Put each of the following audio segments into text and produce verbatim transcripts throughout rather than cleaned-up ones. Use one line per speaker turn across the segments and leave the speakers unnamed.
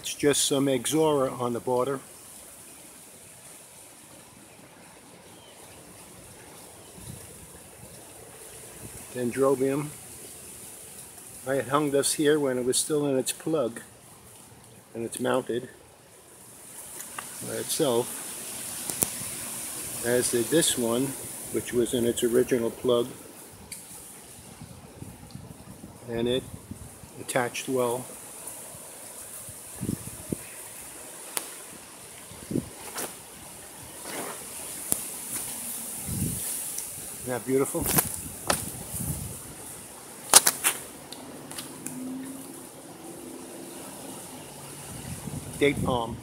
That's just some Exora on the border. Dendrobium. I had hung this here when it was still in its plug, and it's mounted by itself, as did this one, which was in its original plug, and it attached well. Isn't that beautiful? Date palm.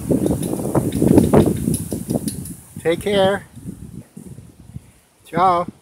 Take care. Ciao.